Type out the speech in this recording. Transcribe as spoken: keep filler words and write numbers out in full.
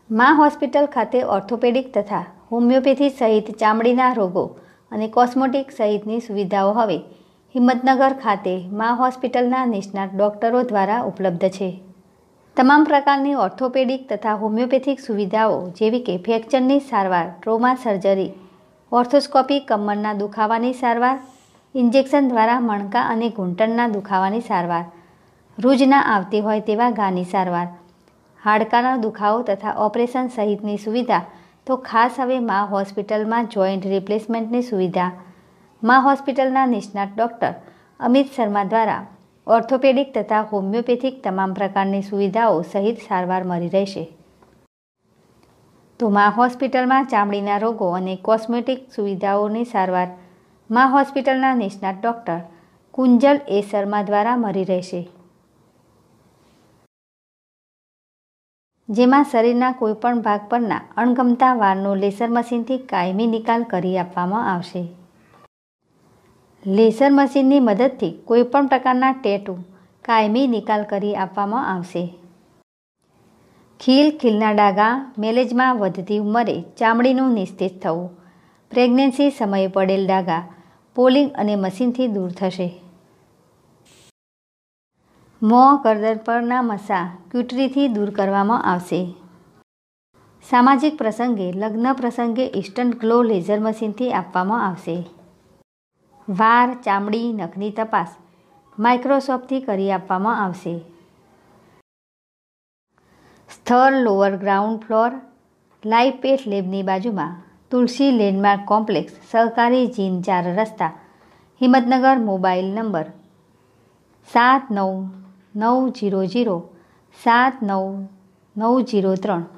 મા હોસ્પિટલ ખાતે ઓર્થોપેડિક તથા હોમિયોપેથી સહિત ચામડીના રોગો અને કોસ્મેટિક સહિતની સુવિધાઓ હવે હિંમતનગર ખાતે મા હોસ્પિટલના નિષ્ણાત ડોક્ટરો દ્વારા ઉપલબ્ધ છે. તમામ પ્રકારની ઓર્થોપેડિક તથા હોમિયોપેથિક સુવિધાઓ જેવી કે ફ્રેક્ચરની સારવાર, ટ્રોમા સર્જરી, ઓર્થોસ્કોપી, કમરના દુખાવાની સારવાર, ઇન્જેક્શન દ્વારા મણકા અને ઘૂંટણના દુખાવાની સારવાર, રૂજ ના આવતી હોય તેવા ઘાની સારવાર, હાડકાનો દુખાવો તથા ઓપરેશન સહિતની સુવિધા તો ખાસ હવે મા હોસ્પિટલમાં જોઈન્ટ રિપ્લેસમેન્ટની સુવિધા મા હોસ્પિટલના નિષ્ણાત ડૉક્ટર અમિત શર્મા દ્વારા ઓર્થોપેડિક તથા હોમિયોપેથિક તમામ પ્રકારની સુવિધાઓ સહિત સારવાર મળી રહેશે. તો મા હોસ્પિટલમાં ચામડીના રોગો અને કોસ્મેટિક સુવિધાઓની સારવાર મા હોસ્પિટલના નિષ્ણાત ડૉક્ટર કુંજલ એ શર્મા દ્વારા મળી રહેશે. જેમાં શરીરના કોઈપણ ભાગ પરના અણગમતા વાળનો લેસર મશીનથી કાયમી નિકાલ કરી આપવામાં આવશે. લેસર મશીનની મદદથી કોઈપણ પ્રકારના ટેટુ કાયમી નિકાલ કરી આપવામાં આવશે. ખીલ, ખીલના ડાઘા, મેલેજમાં વધતી ઉંમરે ચામડીનું નિસ્તેજ થવું, પ્રેગ્નન્સી સમયે પડેલ ડાઘા પોલિંગ અને મશીનથી દૂર થશે. મોં, ગરદન પરના મસા ક્યુટરીથી દૂર કરવામાં આવશે. સામાજિક પ્રસંગે, લગ્ન પ્રસંગે ઇન્સ્ટન્ટ ગ્લો લેઝર મશીનથી આપવામાં આવશે. વાળ, ચામડી, નખની તપાસ માઇક્રોસ્કોપથી કરી આપવામાં આવશે. સ્થળ lower ground floor, live path લેબની બાજુમાં, તુલસી લેન્ડમાર્ક કોમ્પ્લેક્સ, સહકારી જીન ચાર રસ્તા, હિંમતનગર. મોબાઈલ નંબર સાત નવ નવ જીરો જીરો સાત નવ નવ જીરો ત્રણ.